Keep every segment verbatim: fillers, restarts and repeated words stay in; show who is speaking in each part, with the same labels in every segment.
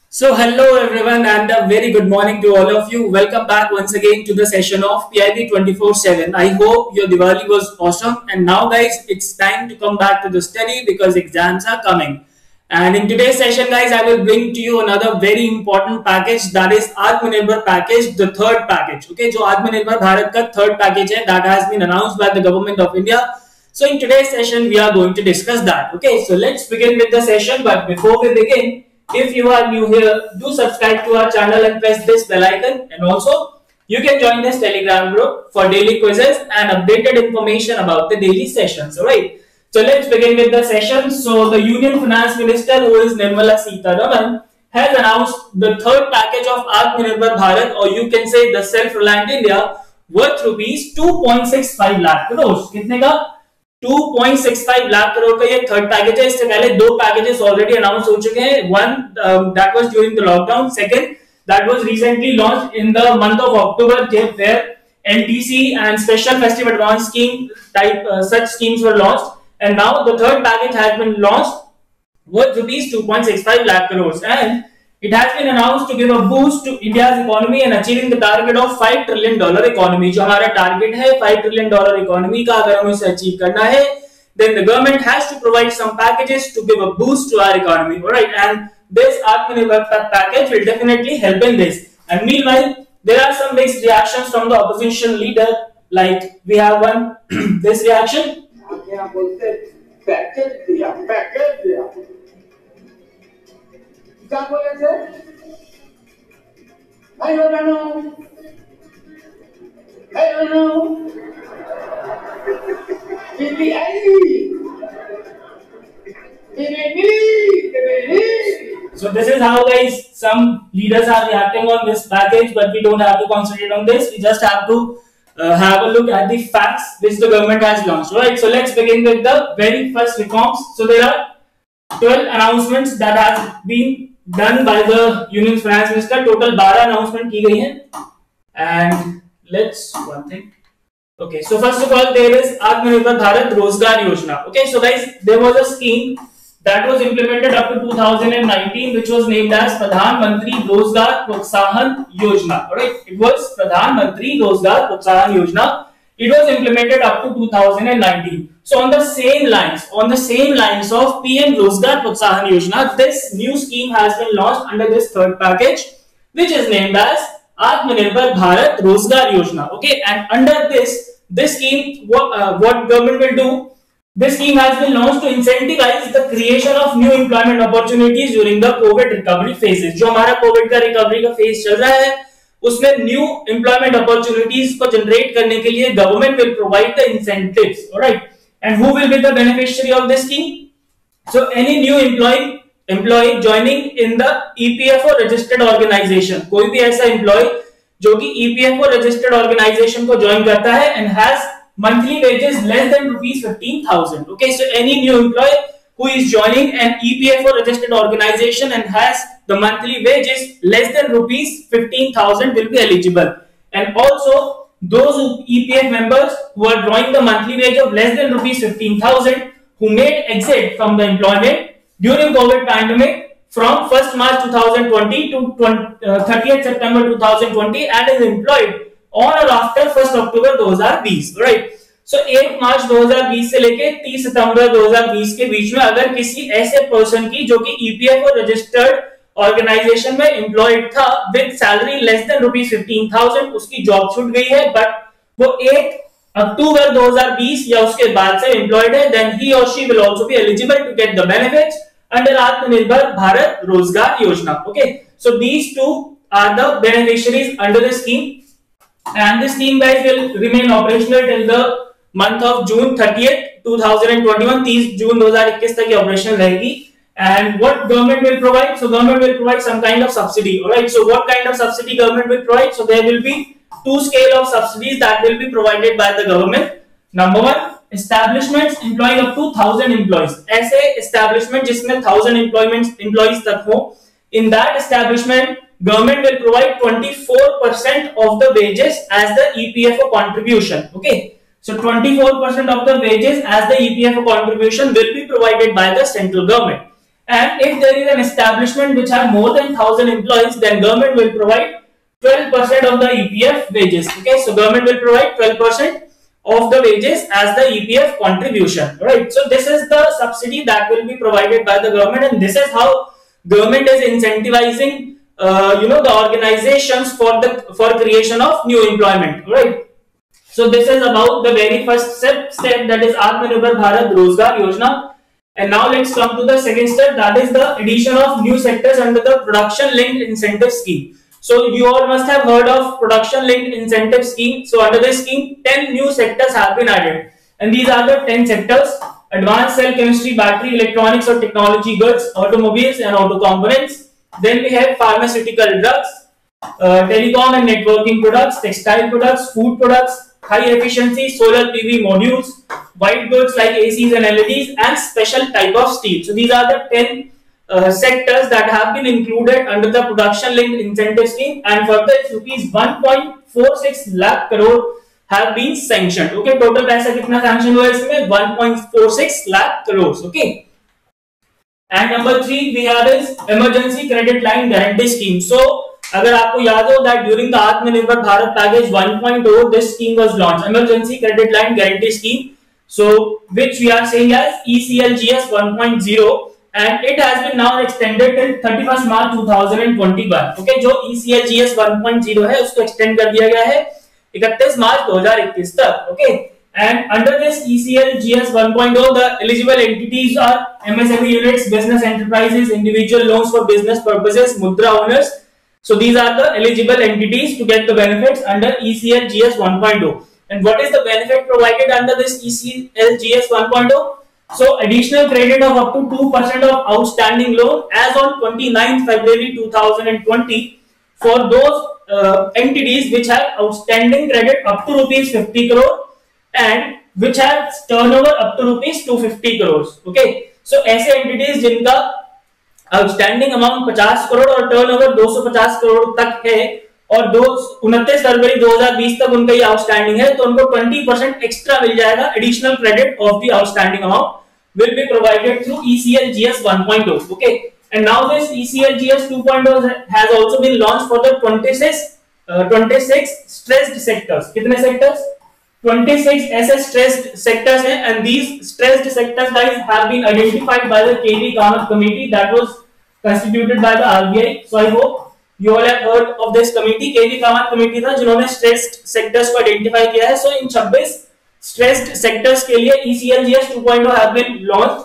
Speaker 1: So hello everyone and a very good morning to all of you. Welcome back once again to the session of P I B twenty-four seven. I hope your Diwali was awesome, and now guys it's time to come back to the study because exams are coming. And in today's session guys I will bring to you another very important package, that is Atmanirbhar package, the third package. Okay, जो Atmanirbhar Bharat का third package है, that has been announced by the government of India. So in today's session we are going to discuss that. Okay, so let's begin with the session, but before we begin, if you are new here, do subscribe to our channel and press this bell icon, and also you can join this Telegram group for daily quizzes and updated information about the daily sessions. Alright, so let's begin with the session. So the Union Finance Minister, who is Nirmala Sitharaman, has announced the third package of Atmanirbhar Bharat, or you can say the Self-Reliant India, worth rupees two point six five lakh crores. कितने का? two point six five lakh crore का ये third package है. इससे पहले दो packages already announce हो चुके हैं. One that was during the lockdown, second that was recently launched in the month of October, where N T C and special festive advance scheme type uh, such schemes were launched, and now the third package has been launched worth rupees two point six five lakh crores, and it has been announced to give a boost to India's economy and achieving the target of five trillion dollar economy. जो हमारा target है five trillion dollar economy का, अगर हमें उसे achieve करना है, then the government has to provide some packages to give a boost to our economy. Alright, and this Atmanirbhar package will definitely help in this. And meanwhile, there are some mixed reactions from the opposition leader. Like we have one this reaction. क्या बोले थे? I don't know. I don't know. Billy Ali. So this is how guys some leaders are reacting on this package, but we don't have to concentrate on this. We just have to uh, have a look at the facts which the government has launched. Right. So let's begin with the very first reforms. So there are twelve announcements that have been done by the Union Finance Minister. Total twelve announcement की गई हैं. And let's one thing. Okay, so first of all there is Atmanirbhar Bharat Rozgar Yojana. Okay, so guys there was a scheme that was implemented up to two thousand nineteen, which was named as Pradhan Mantri Rozgar Protsahan Yojana. Alright, it was Pradhan Mantri Rozgar Protsahan Yojana. It was implemented up to two thousand nineteen. So on the same lines, on the same lines of P M Rozgar Protsahan Yojana, this new scheme has been launched under this third package, which is named as Atmanirbhar Bharat Rozgar Yojana. Okay, and under this, this scheme, what, uh, what government will do? This scheme has been launched to incentivize the creation of new employment opportunities during the COVID recovery phases. जो हमारा COVID का recovery का phase चल रहा है, उसमें new employment opportunities को generate करने के लिए government will provide the incentives. Alright, and who will be the beneficiary of this scheme? So any new employee employee joining in the E P F O registered organisation, कोई भी ऐसा employ जो कि E P F O registered organisation को join करता है and has monthly wages less than rupees fifteen thousand. Okay, so any new employee who is joining an E P F O registered organization and has the monthly wages less than rupees fifteen thousand will be eligible. And also those E P F members who are drawing the monthly wage of less than rupees fifteen thousand who made exit from the employment during COVID pandemic from first March twenty twenty to thirtieth September twenty twenty and is employed on or after first October twenty twenty. Right. So so, एक मार्च दो हज़ार बीस से लेके तीस सितंबर दो हज़ार बीस के बीच में अगर किसी ऐसे पर्सन की जो कि E P F O registered organisation में एम्प्लॉयड था with salary less than rupees fifteen thousand, उसकी जॉब छूट गई है बट वो एक अक्टूबर दो हज़ार बीस या उसके बाद से एम्प्लॉयड है, देन ही और she will also be eligible to get the benefits under Atmanirbhar Bharat Rozgar Yojana. Okay, so these two are the beneficiaries under the scheme, and this scheme guys will remain operational till the month of June thirtieth twenty twenty-one. तीस जून दो हज़ार इक्कीस तक ये operational रहेगी. And what government will provide? So government will provide some kind of subsidy. Alright, so what kind of subsidy government will provide? So there will be two scale of subsidies that will be provided by the government. Number one, establishments employing up to one thousand employees. ऐसे establishment जिसमें one thousand employments employees तक हो, in that establishment government will provide twenty-four percent of the wages as the E P F O contribution. Okay, so twenty-four percent of the wages as the E P F O contribution will be provided by the central government. And if there is an establishment which have more than one thousand employees, then government will provide twelve percent of the E P F wages. Okay, so government will provide twelve percent of the wages as the E P F contribution, right? So this is the subsidy that will be provided by the government, and this is how government is incentivizing uh, you know the organizations for the for creation of new employment, right? So this is about the very first step, step that is Atmanirbhar Bharat Rozgar Yojana. And now let's come to the second step, that is the addition of new sectors under the production linked incentive scheme. So you all must have heard of production linked incentive scheme. So under this scheme, ten new sectors have been added, and these are the ten sectors: advanced cell chemistry, battery, electronics or technology goods, automobiles and auto components. Then we have pharmaceutical drugs, uh, telecom and networking products, textile products, food products, high efficiency solar P V modules, white goods like A Cs and L E Ds, and special type of steel. So these are the ten uh, sectors that have been included under the production linked incentive scheme, and for this rupees one point four six lakh crore have been sanctioned. Okay, total पैसा कितना sanction हुआ इसमें? one point four six lakh crores. Okay. And number three we have is emergency credit line guarantee scheme. So अगर आपको याद हो that during the Atmanirbhar Bharat package one point oh this scheme was launched, emergency credit line guarantee scheme, so which we are saying as E C L G S one point oh, and it has been now extended till thirty-first March two thousand twenty-one. Okay, जो E C L G S one point oh है उसको extend कर दिया गया है इकतीस मार्च दो हज़ार इक्कीस तक. Okay, and under this E C L G S one point oh the eligible entities are M S M E units, business enterprises, individual loans for business purposes, mudra owners. So these are the eligible entities to get the benefits under E C L G S one point oh. And what is the benefit provided under this E C L G S one point oh? So additional credit of up to two percent of outstanding loan as on twenty-ninth February two thousand twenty for those uh, entities which have outstanding credit up to rupees fifty crore and which have turnover up to rupees two hundred fifty crores. Okay, so ऐसे entities जिनका outstanding amount पचास करोड़ और turnover दो सौ पचास करोड़ तक है और दो उनतीस फरवरी दो हज़ार बीस तक उनका ये आउटस्टैंडिंग है, तो उनको बीस परसेंट एक्स्ट्रा मिल जाएगा. Additional credit of the outstanding amount will be provided through E C L G S one point oh. Okay, and now this E C L G S two point oh has also been launched for the twenty-six uh, twenty-six stressed sectors. कितने sectors? twenty-six ऐसे stressed sectors हैं, and these stressed sectors guys have been identified by the K V Kamath committee that was constituted by the R B I. So I hope you all have heard of this committee. K V Kamath committee था जिन्होंने stressed sectors को identify किया है. So इन छब्बीस stressed sectors के लिए E C L G S two point oh have been launched,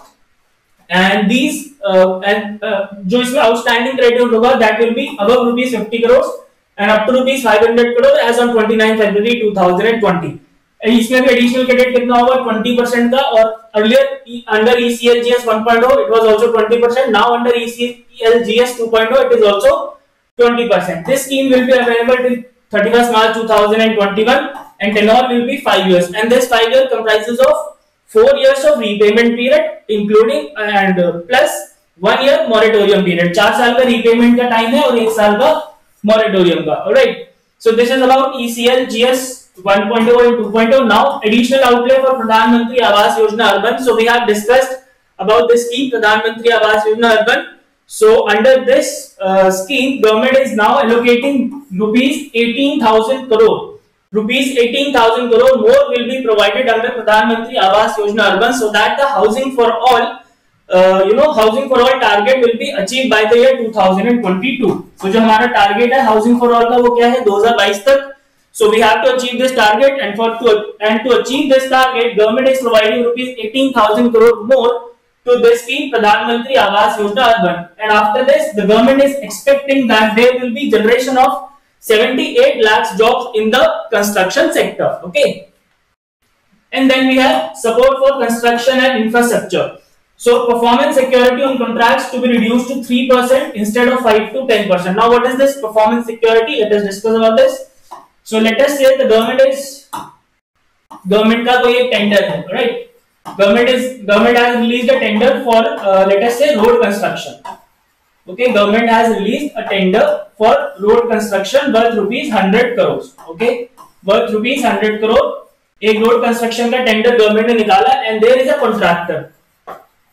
Speaker 1: and these uh, and uh, जो इसमें outstanding credit होगा that will be above rupees fifty crores and up to rupees five hundred crores as on twenty-ninth February two thousand twenty. इसमें भी additional credit कितना होगा? twenty percent का, और earlier under E C L G S one point oh it was also twenty percent. Now under E C L G S two point oh it is also twenty percent. This scheme will be available till thirty-first March two thousand twenty-one and tenure will be five years, and this five year comprises of four years of repayment period including and uh, plus one year moratorium period. चार साल का repayment का time है और एक साल का moratorium का. Alright, so this is about E C L G S one point oh and two point oh. Now additional outlay for Pradhan Mantri Awas Yojana Urban. So we have discussed about this scheme, Pradhan Mantri Awas Yojana Urban. So under this uh, scheme, government is now allocating rupees eighteen thousand crore. Rupees eighteen thousand crore more will be provided under Pradhan Mantri Awas Yojana Urban, so that the housing for all, uh, you know, housing for all target will be achieved by the year two thousand twenty-two. So जो हमारा target है housing for all का वो क्या है? दो हज़ार बाईस तक. So we have to achieve this target, and for to and to achieve this target, government is providing rupees eighteen thousand crore more to this scheme, Pradhan Mantri Awas Yojana Urban. And after this, the government is expecting that there will be generation of seventy-eight lakhs jobs in the construction sector. Okay, and then we have support for construction and infrastructure. So performance security on contracts to be reduced to three percent instead of five to ten percent. Now what is this performance security? Let us discuss about this. So let us say the government is government का कोई एक tender है, right? Government is government has released a tender for uh, let us say road construction. Okay, government has released a tender for road construction worth rupees hundred crores. Okay, worth rupees hundred crore. एक road construction का tender government ने निकाला, and there is a contractor.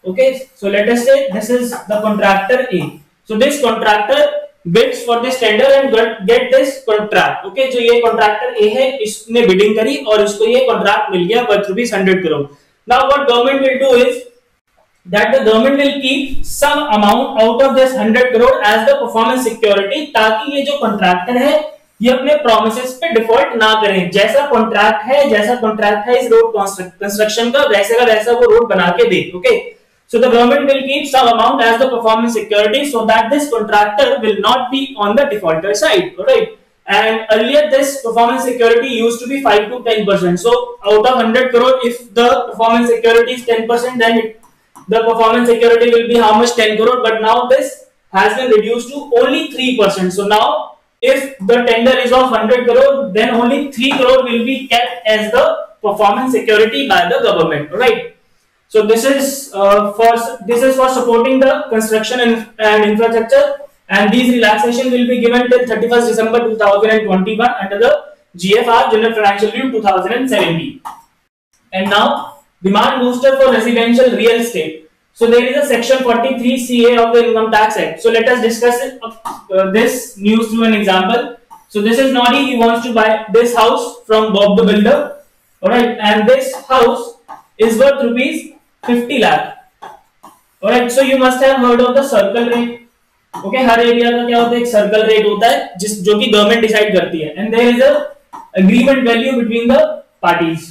Speaker 1: Okay, so let us say this is the contractor A. So this contractor bids for this tender and get this contract. Okay, जो ये contractor A है, इसने bidding करी और इसको ये contract मिल गया worth rupees hundred crore. Now what government will do is that the government will keep some amount out of this hundred crore as the performance security, ताकि ये जो contractor है ये अपने promises पे default ना करें. जैसा contract है, जैसा contract है इस road construction का, वैसे का वैसा वो road बना के दे. Okay. So the government will keep some amount as the performance security so that this contractor will not be on the defaulter side, alright? And earlier this performance security used to be five to ten percent. So out of hundred crore, if the performance security is ten percent, then it, the performance security will be how much? ten crore. But now this has been reduced to only three percent. So now if the tender is of hundred crore, then only three crore will be kept as the performance security by the government, alright? So this is uh, for this is for supporting the construction and, and infrastructure, and these relaxation will be given till thirty-first December two thousand twenty-one under the G F R General Financial Review two thousand seventeen. And now demand booster for residential real estate. So there is a section forty-three C A of the Income Tax Act. So let us discuss it, uh, this news through an example. So this is Nodi. He wants to buy this house from Bob the Builder. Alright, and this house is worth rupees fifty lakh. Alright, so you must have heard of the circle rate. Okay, हर area का क्या होता है, एक circle rate होता है जिस जो कि गवर्नमेंट डिसाइड करती है, and there is a agreement value between the parties.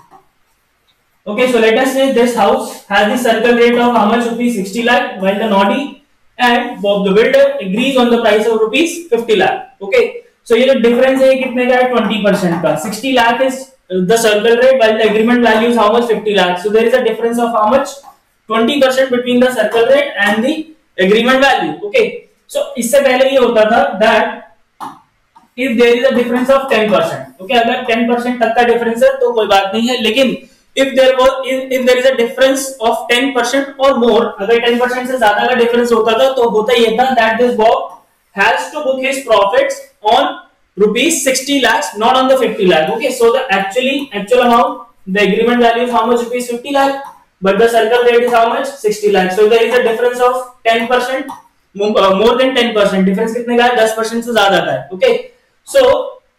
Speaker 1: Okay, so let us say this house has the circle rate of how much? Rupees sixty lakh, while the Noddy and Bob the Builder agrees on the price of rupees fifty lakh. Okay, so ये जो difference है कितने का है? twenty percent का. sixty lakh is the circle rate, while the agreement value is how much? fifty lakh. So there is a difference of how much? twenty percent between the circle rate and the agreement value. Okay, so इससे पहले ये होता था that if there is a difference of ten percent, okay, अगर ten percent तक का difference है तो कोई बात नहीं है, लेकिन if there was if, if there is a difference of ten percent or more, अगर ten percent से ज्यादा का difference होता था तो होता ये था that this Bob has to book his profits on rupees sixty lakhs, not on the fifty lakh. Okay, so the actually actual amount, the agreement value is how much? Rupees fifty lakh, but the circle rate is how much? sixty lakh. So there is a difference of ten percent, uh, more than ten percent. Difference कितने का है? ten percent से ज्यादा का है. Okay, so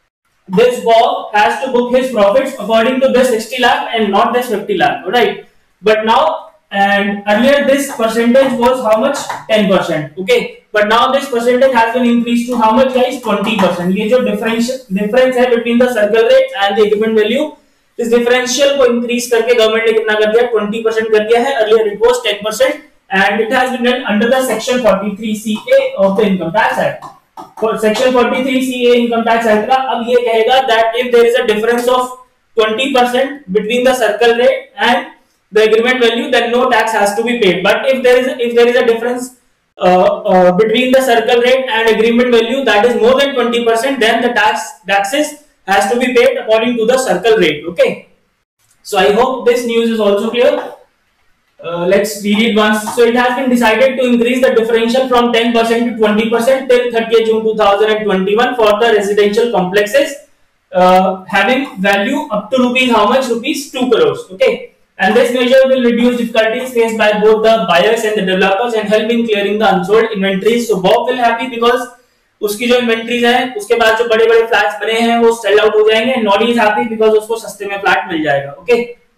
Speaker 1: this Bob has to book his profits according to this sixty lakh and not this fifty lakh. Alright, but now and earlier this percentage was how much? ten percent. Okay, but now this percentage has been increased to how much, guys? twenty percent. ये जो difference difference है between the circle rate and the agreement value, इस differential को increase करके government ने कितना कर दिया? twenty percent कर दिया है. Earlier it was ten percent, and it has been done under the section forty-three C A of the Income Tax Act. For section forty-three C A Income Tax Act का अब ये कहेगा that if there is a difference of twenty percent between the circle rate and the agreement value, then no tax has to be paid. But if there is a, if there is a difference uh, uh, between the circle rate and agreement value that is more than twenty percent, then the tax taxes has to be paid according to the circle rate. Okay, so I hope this news is also clear. Uh, let's read it once. So it has been decided to increase the differential from ten percent to twenty percent till thirtieth June two thousand twenty-one for the residential complexes uh, having value up to rupees how much? Rupees two crores. Okay, and this measure will reduce difficulties faced by both the buyers and the developers and help in clearing the unsold inventories. So Bob will happy because उसकी जो inventories है उसके बाद जो बड़े बड़े flats बने हैं वो सेल आउट हो जाएंगे. नॉडी इज हैप्पी बिकॉज उसको सस्ते में फ्लैट मिल जाएगा. Okay,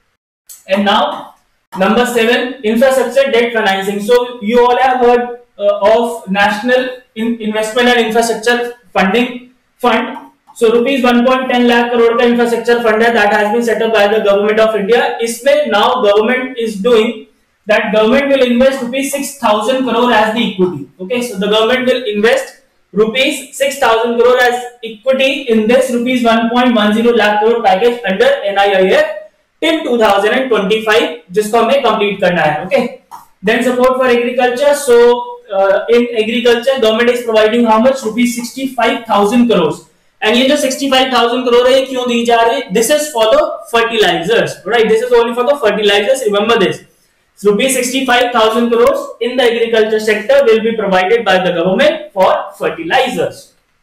Speaker 1: and now number seven, infrastructure debt financing. So you all have heard uh, of National in Investment and Infrastructure Funding Fund. So rupees one point one zero lakh crore का infrastructure fund है that has been set up by the government of India. इसमें now government is doing that government will invest rupees six thousand crore as the equity. Okay, so the government will invest rupees six thousand crore as equity in this rupees one point one zero lakh crore package under N I I F till two thousand twenty-five, जिसको हमें complete करना है. Okay, then support for agriculture. So uh, in agriculture government is providing how much? Rupees sixty-five thousand crores. And ये जो sixty-five thousand crore है क्यों दी जा रही है? This is for the fertilizers, right? This is only for the fertilizers. Remember this. Rupees sixty-five thousand crores in the agriculture sector will be provided by the government for fertilizers.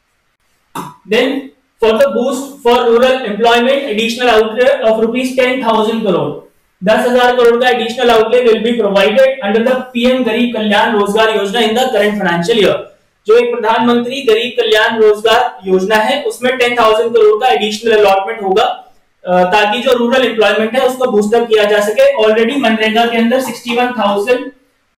Speaker 1: Then for the boost for rural employment, additional outlay of rupees ten thousand crore. दस हजार करोड़ का additional outlay will be provided under the PM Garib Kalyan Rozgar Yojana in the current financial year. जो एक प्रधानमंत्री गरीब कल्याण रोजगार योजना है उसमें टेन थाउजेंड करोड़ का एडिशनल अलॉटमेंट होगा ताकि जो रूरल एम्प्लॉयमेंट है उसको बूस्टअप किया जा सके। ऑलरेडी मनरेगा के अंदर sixty one thousand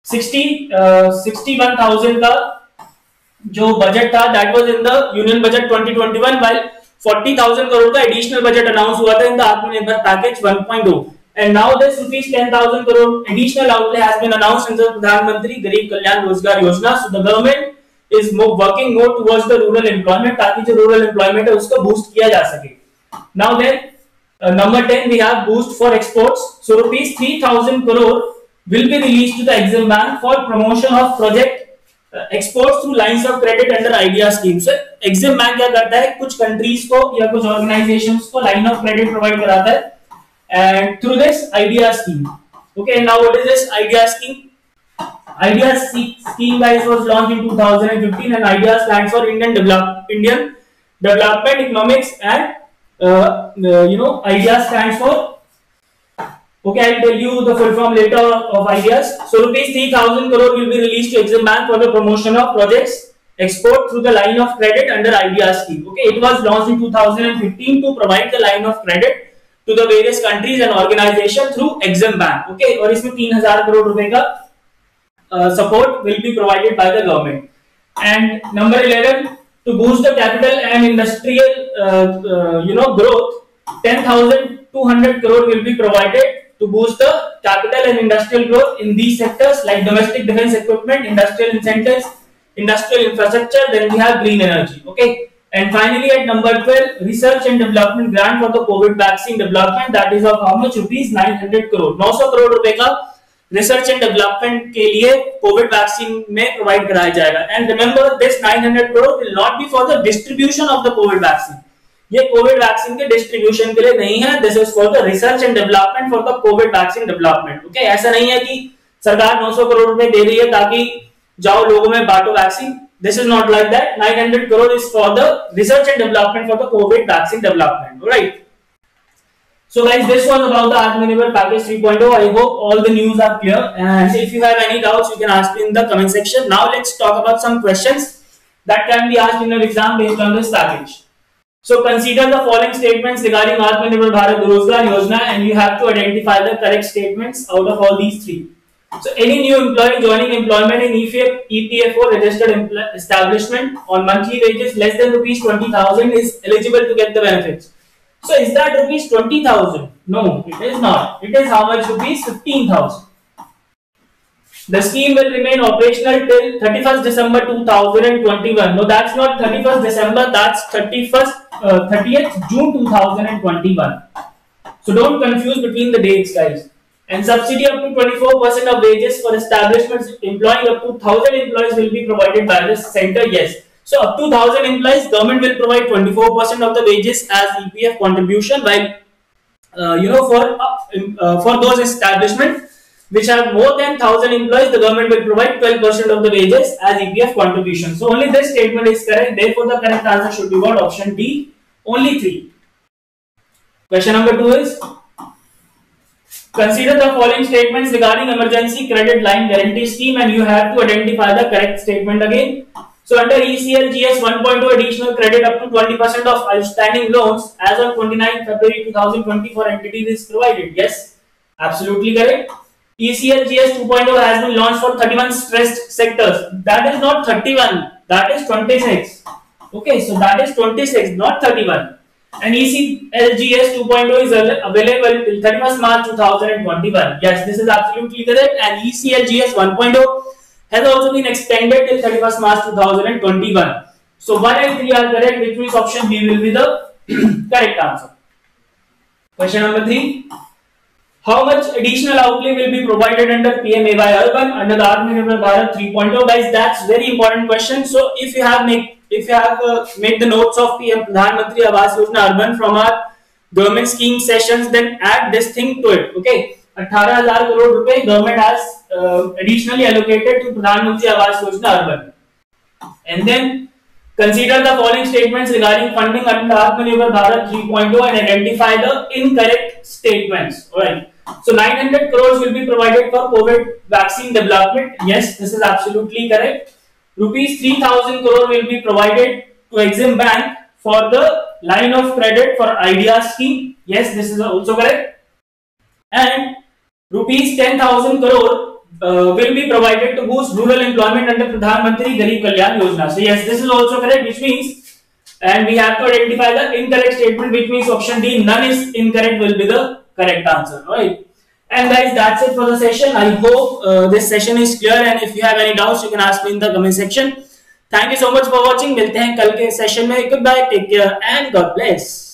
Speaker 1: sixty one thousand का जो बजट था that was in the union budget twenty twenty one, while forty thousand crore का एडिशनल बजट अनाउंस हुआ था in the Atmanirbhar package one point oh, and now this rupees ten thousand crore additional outlay has been announced in the प्रधानमंत्री गरीब Kalyan Rozgar Yojana. So the government is more working more towards the rural employment ताकि जो rural employment है उसको boost किया जा सके। Now then uh, number ten we have boost for exports. So rupees three thousand crore will be released to the Exim Bank for promotion of project uh, exports through lines of credit under idea scheme। So Exim Bank क्या करता है, कुछ countries को या कुछ organizations को line of credit provide कराता है and through this idea scheme। Okay, now what is this idea scheme? Idea scheme guys was launched in two thousand fifteen and idea stands for Indian develop Indian development economics and uh, uh, you know idea stands for, okay I'll tell you the full form later of ideas। So rupees three thousand crore will be released to Exim Bank for the promotion of projects export through the line of credit under idea scheme। Okay, it was launched in two thousand fifteen to provide the line of credit to the various countries and organizations through Exim Bank। Okay, और इसमें तीन हजार करोड़ रुपए का Uh, support will be provided by the government। And number eleven, to boost the capital and industrial uh, uh, you know growth, ten thousand two hundred crore will be provided to boost the capital and industrial growth in these sectors like domestic defense equipment, industrial incentives, industrial infrastructure, then we have green energy। Okay, and finally at number twelve, research and development grant for the COVID vaccine development, that is of how much rupees nine hundred crore, नौ सौ करोड़ रुपए का research and development के लिए Covid vaccine में provide कराया जाएगा। And remember this nine hundred crore will not be for the distribution of the COVID vaccine, ये COVID vaccine के डिस्ट्रीब्यूशन के लिए नहीं है, this is for the research and development for the COVID vaccine development. Okay, ऐसा नहीं है कि सरकार नौ सौ करोड़ रुपए दे रही है ताकि जाओ लोगों में बांटो vaccine, this is not like that. Nine hundred crore is for the research and development for the COVID vaccine development. Alright, so guys, this was about the Atmanirbhar package three point oh. I hope all the news are clear, and if you have any doubts you can ask me in the comment section. Now let's talk about some questions that can be asked in your exam based on this package. So consider the following statements regarding Atmanirbhar Bharat Rozgar Yojana and you have to identify the correct statements out of all these three. So any new employee joining employment in E P F O registered establishment on monthly wages less than rupees twenty thousand is eligible to get the benefits. So is that rupees twenty thousand? No, it is not. It is how much? Rupees fifteen thousand. The scheme will remain operational till thirty-first December two thousand twenty-one. No, that's not thirty-first December. That's thirty-first, uh, thirtieth June two thousand twenty-one. So don't confuse between the dates, guys. And subsidy up to twenty-four percent of wages for establishments employing up to one thousand employees will be provided by the center. Yes. So up to one thousand employees, government will provide twenty-four percent of the wages as E P F contribution, while uh, you know for uh, for those establishments which have more than one thousand employees, the government will provide twelve percent of the wages as E P F contribution. So only this statement is correct. Therefore, the correct answer should be what? Option D, only three. Question number two is, consider the following statements regarding emergency credit line guarantee scheme and you have to identify the correct statement again. So under E C L G S one point oh, additional credit up to twenty percent of outstanding loans as on twenty-ninth February two thousand twenty for entities is provided. Yes, absolutely correct. E C L G S two point oh has been launched for thirty-one stressed sectors. That is not thirty-one, that is twenty-six. Okay, so that is twenty-six, not thirty-one. And E C L G S two point oh is available till thirty-first March two thousand twenty-one. Yes, this is absolutely correct. And E C L G S one point oh has also been extended till thirty-first March two thousand twenty-one. So one and three are correct, which means option B will be the correct answer. Question number three. How much additional outlay will be provided under P M A Y Urban under the Atmanirbhar Bharat three point oh? Guys, that's very important question. So if you have make if you have uh, made the notes of P M Pradhan Mantri Awas Yojana Urban from our government scheme sessions, then add this thing to it. Okay. अठारह हजार करोड़ रुपए government has additionally allocated to Pradhan Mantri Awas Yojana urban. And then consider the following statements regarding funding under Atmanirbhar Bharat three point oh and identify the incorrect statements. Alright, So nine hundred crores will be provided for COVID vaccine development. Yes, this is absolutely correct. Rupees three thousand crore will be provided to Exim Bank for the line of credit for Idea scheme. Yes, this is also correct. And rupees ten thousand crore uh, will be provided to boost rural employment under Pradhan Mantri Garib Kalyan Yojana. So yes, this is also correct, which means, and we have to identify the incorrect statement, which means option D, none is incorrect, will be the correct answer, right? And guys, that's it for the session. I hope uh, this session is clear, and if you have any doubts, you can ask me in the comment section. Thank you so much for watching. मिलते हैं कल के session में. Goodbye, take care, and God bless.